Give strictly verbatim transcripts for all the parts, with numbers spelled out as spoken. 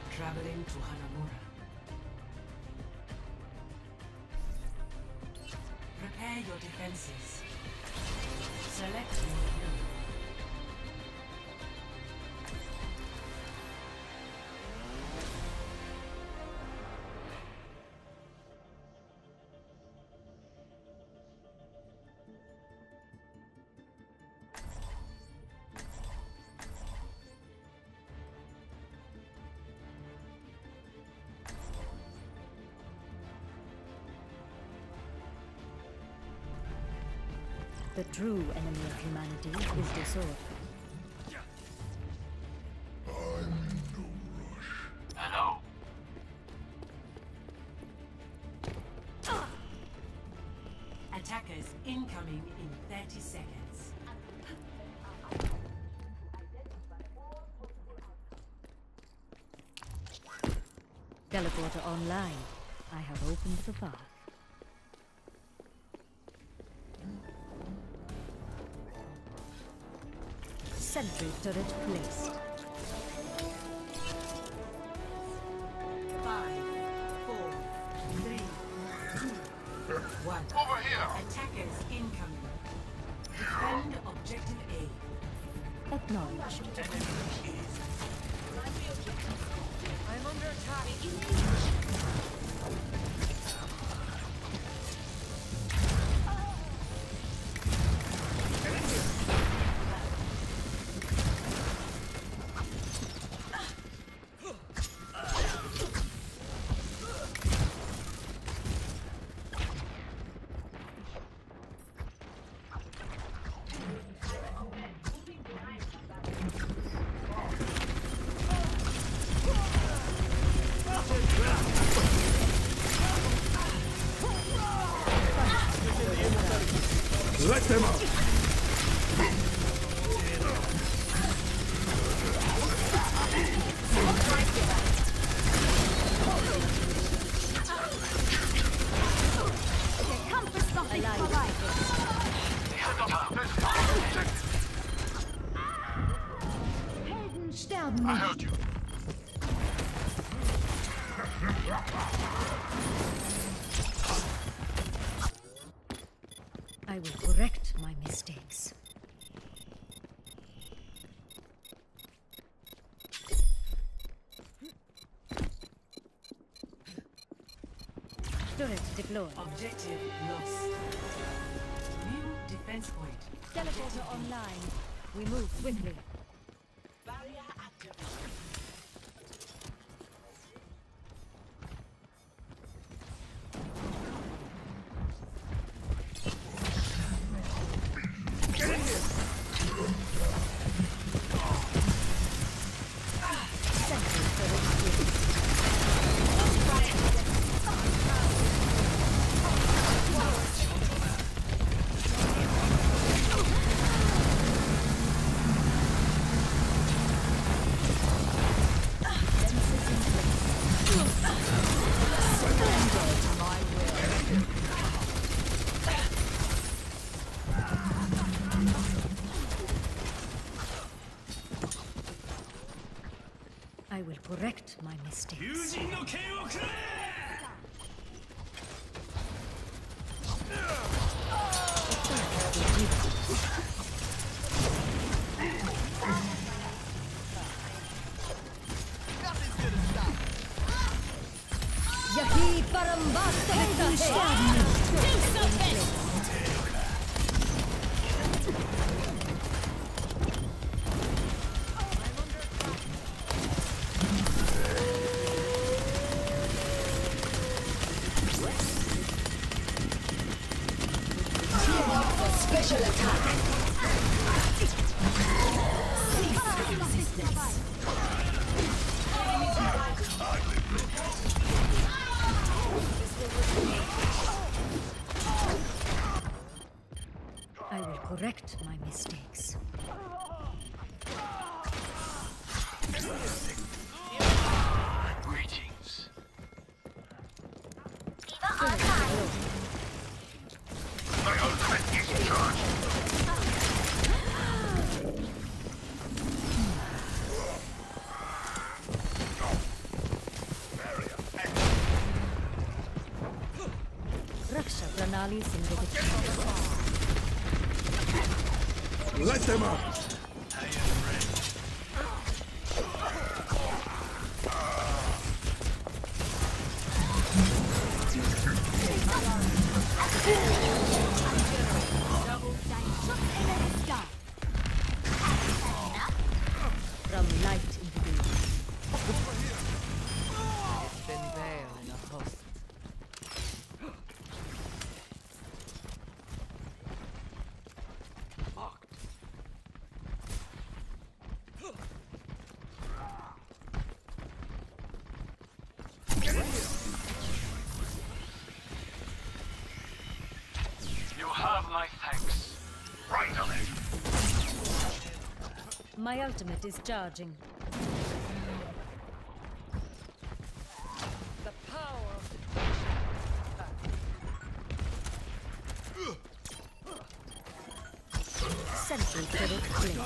Traveling to Hanamura. Prepare your defenses. Select your hero. The true enemy of humanity is the sword. I'm in no rush. Hello. Attackers incoming in thirty seconds. Teleporter online. I have opened the path. Sentry turret placed. Five, four, three, two, one. Over here. Attackers incoming. Defend objective A. Acknowledged. I'm under attack. Let them up! Come for something alive. Helden sterben I nicht. heard you. I will correct my mistakes. Turret deployed. Objective lost. New defense point. Teleporter online. We move quickly. Barrier active. Sentry turret placed. I will correct my mistakes. Yahi Parambasta Helden sterben nicht. Do something! Special attack. I will correct my mistakes. Greetings. My ultimate is charged. Ranali Sindhit. Let them out! From light into being. It's been there in a host. Locked. You have my thanks. Right on it. My ultimate is charging. The power of Central turret blink.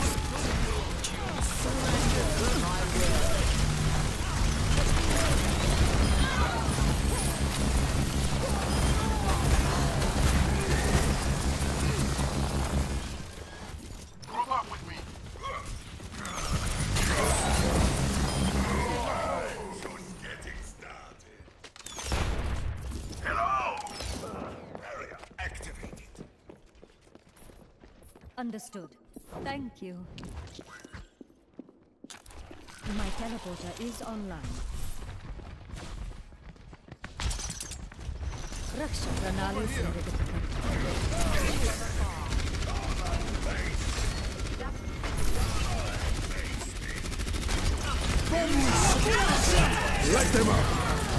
Group up with me. Just getting started. Hello. Barrier activated. Understood. Thank you. My teleporter is online. Raksha Ranali Sindhit. Let them out!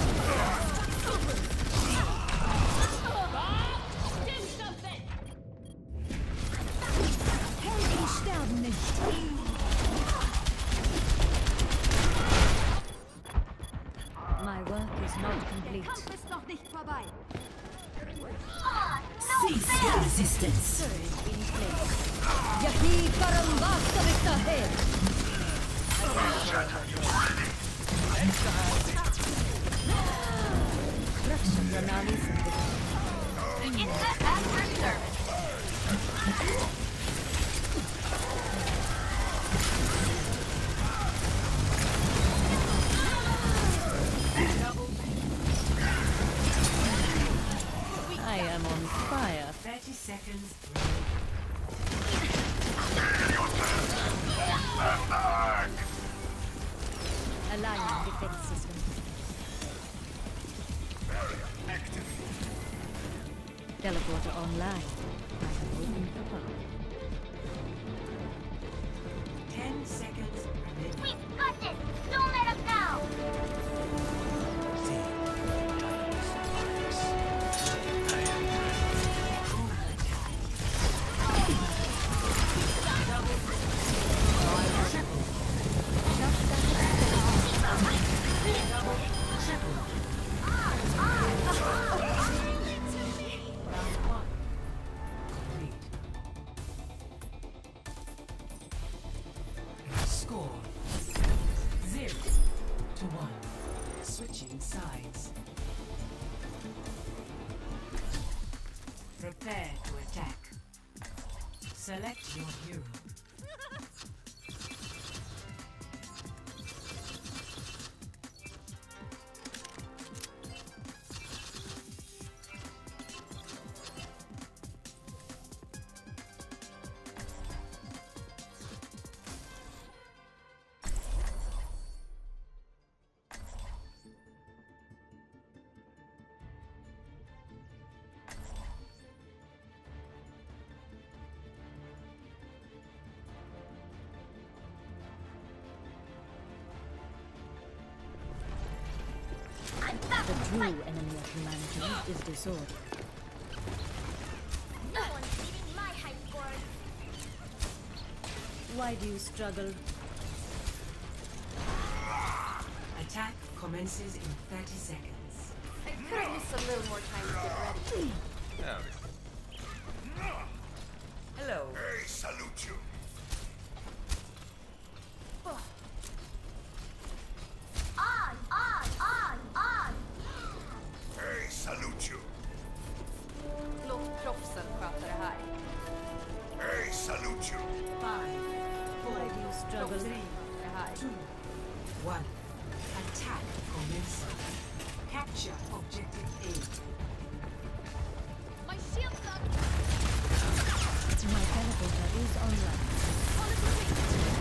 Helden sterben nicht. My work is not complete. Ist noch nicht vorbei. Cease your resistance. Surge in place. Yahi Karambasta ahead. Raksha Ranali Sindhit. I am on fire. thirty seconds. Aligning defense system. Teleporter online. I have opened the path. Ten seconds remaining. We've got this. Don't let him down. Score zero to one. Switching sides. Prepare to attack. Select your hero. The true enemy of humanity is disorder. No one's beating my high score. Why do you struggle? Attack commences in thirty seconds. I could have used a little more time to get ready. Hello. Hey, salute you. On, on, on, on. Hey, salute you. one. Attack commencing. Capture objective A. My shield's up! My teleporter is online. Follow the lead!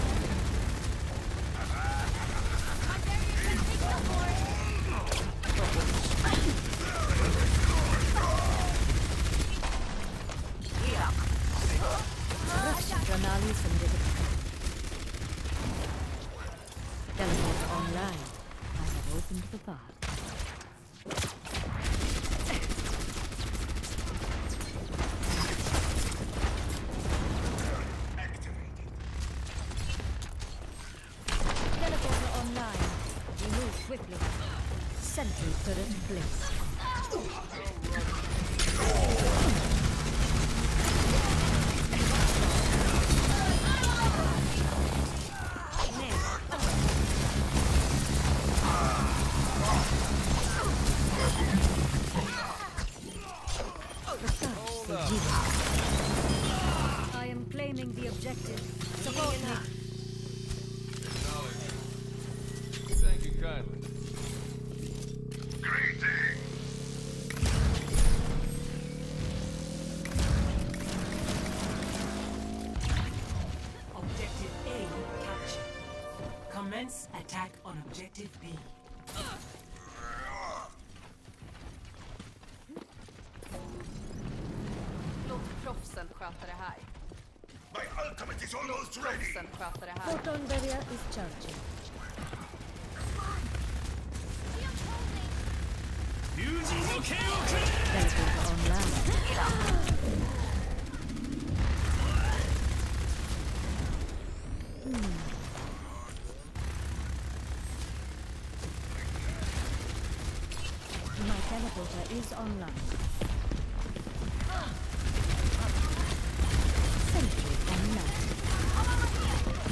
My barrier can take no more! Ranali's from the teleporter online. I have opened the path. Teleporter online. We move quickly. Sentry turret placed. I am claiming the objective. Support me. Thank you kindly. Greetings! Objective A captured. Commence attack on objective B. Låt proffsen sköta det här. My ultimate is almost ready! Proffsen sköta det här. Photon barrier is charging. Teleporter online. My teleporter is online. Sentry online.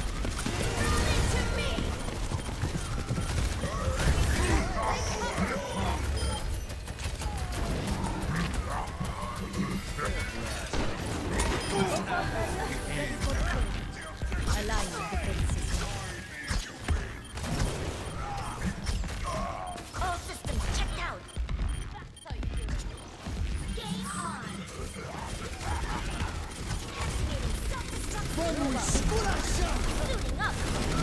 Aligning defense system. All systems checked out. That's how you do it. Game on. Activating self-destruct. Suiting up.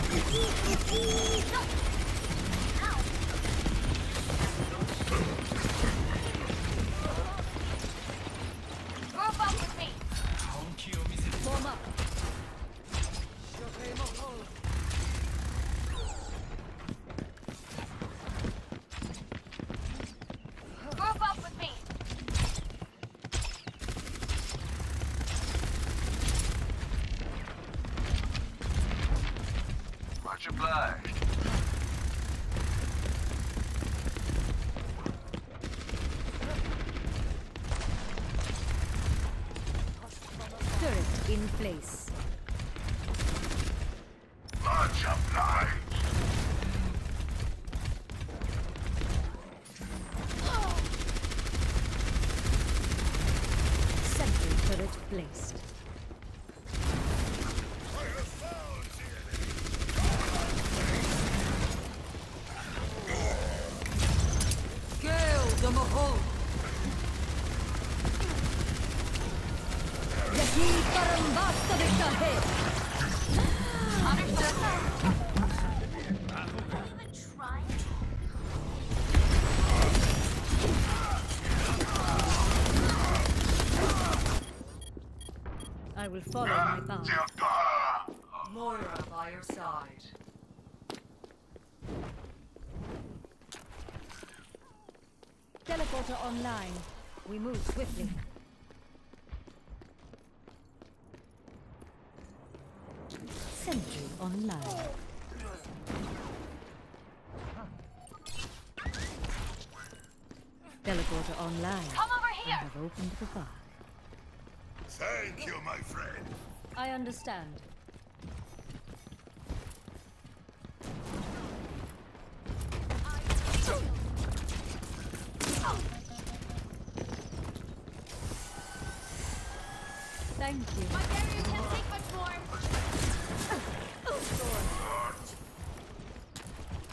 No. Ow. Group up with me. Form up. Group up with me. Much obliged. Turret in place. Much obliged! Sentry turret placed. I have found the enemy! Yaki parambasta de shahe. Even trying. I will follow my path. Moira by your side. Teleporter online. We move swiftly. Sentry online. Teleporter online. Come over I here. have opened the path. Thank you, my friend. I understand. Thank you. My barrier can't take much more.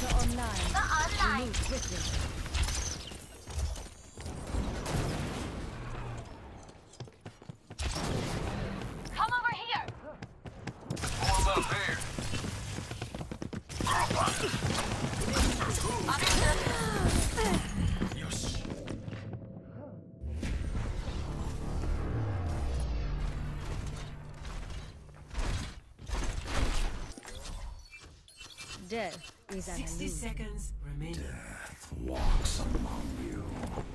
Inhibitor online. The online. Move quickly. Come over here. Warm up here. Yes. Death is an Sixty illusion. seconds remaining. Walks among you.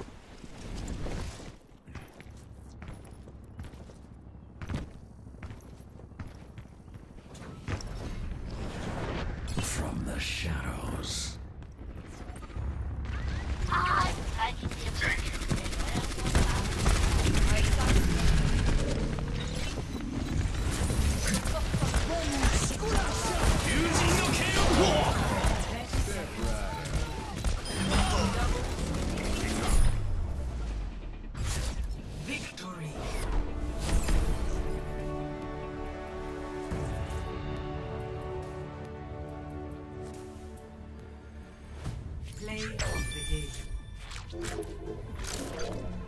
From the shadows. I touched you. Thank you. Victory. Play of the game.